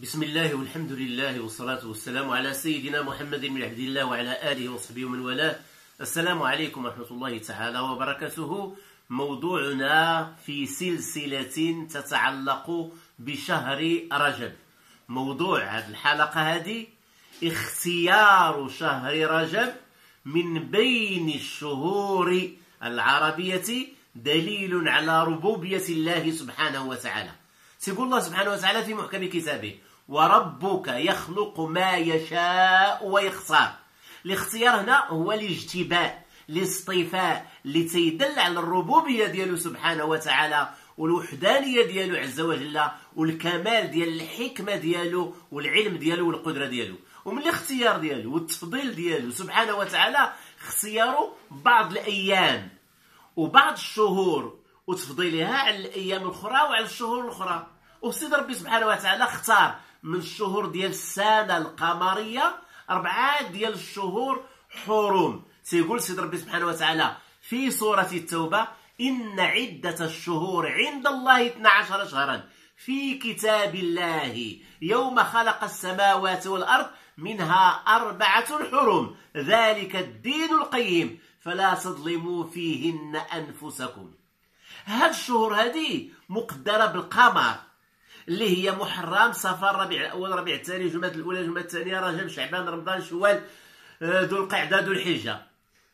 بسم الله والحمد لله والصلاة والسلام على سيدنا محمد بن عبد الله وعلى آله وصحبه ومن والاه. السلام عليكم ورحمة الله تعالى وبركاته. موضوعنا في سلسلة تتعلق بشهر رجب. موضوع هذه الحلقة هذه اختيار شهر رجب من بين الشهور العربية دليل على ربوبية الله سبحانه وتعالى. سيقول الله سبحانه وتعالى في محكم كتابه: وربك يخلق ما يشاء ويختار. الاختيار هنا هو الاجتباء، الاصطفاء، اللي تيدل على الربوبية ديالو سبحانه وتعالى والوحدانية ديالو عز وجل والكمال ديال الحكمة ديالو والعلم ديالو والقدرة ديالو. ومن الاختيار ديالو والتفضيل ديالو سبحانه وتعالى اختياره بعض الأيام وبعض الشهور وتفضيلها على الأيام الأخرى وعلى الشهور الأخرى. وسيد ربي سبحانه وتعالى اختار من الشهور ديال السنة القمرية 4 ديال الشهور حرم. سيقول سيد ربي سبحانه وتعالى في سورة التوبة: إن عدة الشهور عند الله 12 شهرا في كتاب الله يوم خلق السماوات والأرض منها 4 حرم ذلك الدين القيم فلا تظلموا فيهن أنفسكم. هاد الشهور هذه مقدرة بالقمر اللي هي محرم، صفر، ربيع الأول، ربيع الثاني، جمادى الأولى، جمادى الثانية، رجب، شعبان، رمضان، شوال، ذو القعدة، ذو الحجة.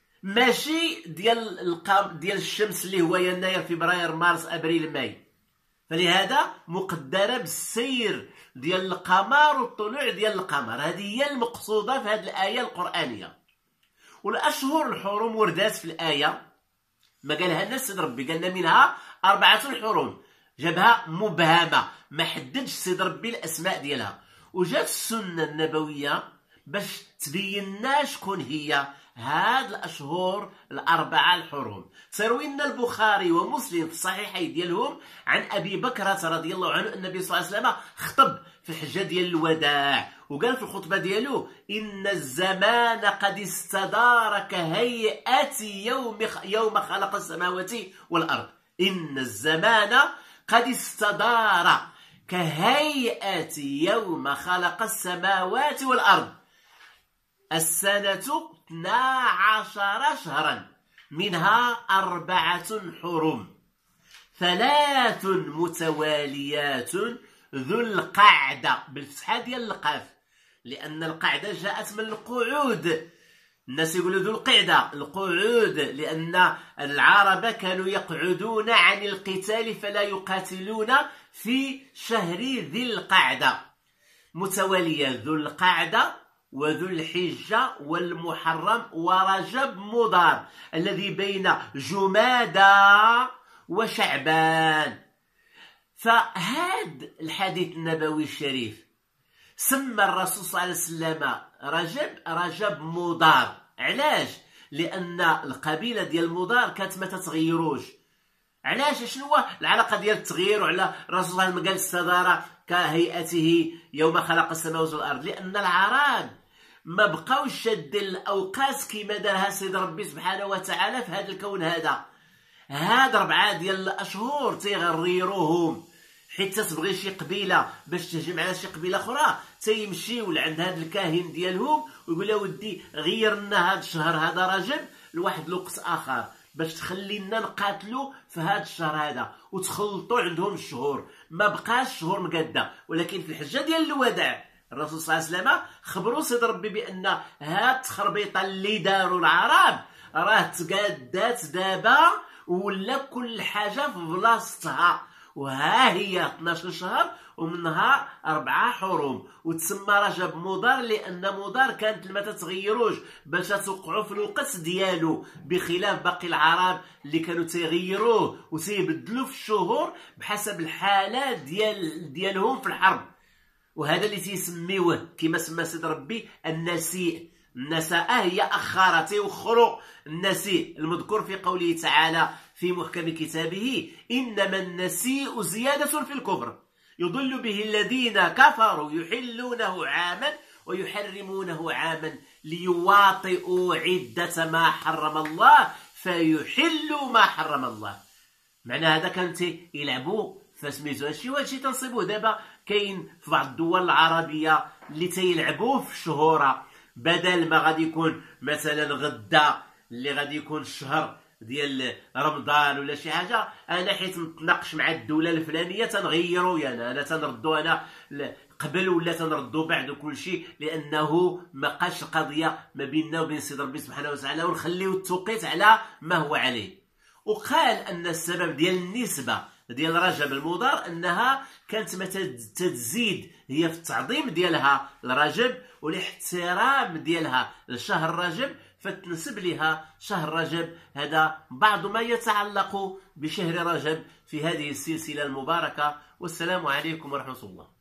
ماشي ديال الشمس اللي هو يناير، فبراير، مارس، أبريل، ماي. فلهذا مقدرة بالسير ديال القمر والطلوع ديال القمر. هذه هي المقصودة في هذه الآية القرآنية. والأشهر الحرم وردات في الآية، ما قالها لنا سيد ربي، قالنا منها 4 حرم، جابها مبهمة، ما حددش سيد ربي الأسماء ديالها. وجات السنة النبوية باش تبين لنا شكون هي هاد الأشهر 4 الحرم. تروي لنا البخاري ومسلم في الصحيحين ديالهم عن أبي بكرة رضي الله عنه النبي صلى الله عليه وسلم خطب في الحجة ديال الوداع، وقال في الخطبة ديالو: إن الزمان قد استدار كهيئة يوم خلق السماوات والأرض. إن الزمان قد استدار كهيئة يوم خلق السماوات والأرض. السنة 12 شهرا منها 4 حرم، 3 متواليات ذو القعدة بالفتحة ديال القاف، لأن القعدة جاءت من القعود. الناس يقولوا ذو القعدة القعود، لأن العرب كانوا يقعدون عن القتال فلا يقاتلون في شهر ذي القعدة. متوالية ذو القعدة وذو الحجة والمحرم ورجب مضار الذي بين جمادى وشعبان. فهذا الحديث النبوي الشريف سمى الرسول صلى الله عليه وسلم رجب مضار. علاش؟ لأن القبيلة ديال مضار كانت ما تتغيروش. علاش؟ شنو هو العلاقة ديال التغيير؟ وعلى الرسول صلى الله عليه وسلم قال استدار كهيئته يوم خلق السماوات والأرض؟ لأن العرب ما بقاوش شادين الأوقات كما دارها سيد ربي سبحانه وتعالى في هذا الكون هذا. هاد 4 ديال الأشهر تيغريروهم، حيت تبغي شي قبيله باش تهجم على شي قبيله اخرى تيمشيو لعند هذا الكاهن ديالهم ويقول له: ودي غير لنا هذا الشهر هذا رجب لواحد الوقت اخر باش تخلي لنا نقاتلوا في هذا الشهر هذا، وتخلطوا عندهم الشهور. ما بقاش شهور مقاده. ولكن في الحجه ديال الوداع الرسول صلى الله عليه وسلم خبروا سيد ربي بان هاد التخربيطه اللي داروا العرب راه تقادات دابا ولا كل حاجه في بلاصتها. وها هي 12 شهر ومنها 4 حرم. وتسمى رجب مضار لأن مضار كانت ما تتغيروش باش توقعوا في الوقت ديالو، بخلاف باقي العرب اللي كانوا تيغيروه وتيبدلوا في الشهور بحسب الحالات ديالهم في الحرب. وهذا اللي تيسميوه كما سمى سيد ربي النسيء. النساء هي أخرة، تيوخروا النسيء المذكور في قوله تعالى في محكم كتابه: إنما النسيء زيادة في الكفر يضل به الذين كفروا يحلونه عاما ويحرمونه عاما ليواطئوا عدة ما حرم الله فيحلوا ما حرم الله. معنى هذا كانوا يلعبوا فسميتو هادشي تنصيبوه دابا كاين في بعض الدول العربيه اللي تيلعبوه في الشهوره، بدل ما غادي يكون مثلا غدا اللي غادي يكون الشهر ديال رمضان ولا شي حاجه، انا حيت نتناقش مع الدوله الفلانيه تنغيرو انا تنردو انا قبل ولا تنردو بعد وكل شيء، لانه ما بقاش القضيه ما بيننا وبين سيد ربي سبحانه وتعالى، ونخليو التوقيت على ما هو عليه. وقال ان السبب ديال النسبه ديال رجب المضر انها كانت ما تزيد هي في التعظيم ديالها لرجب والاحترام ديالها لشهر رجب، فتنسب لها شهر رجب. هذا بعض ما يتعلق بشهر رجب في هذه السلسله المباركه، والسلام عليكم ورحمه الله.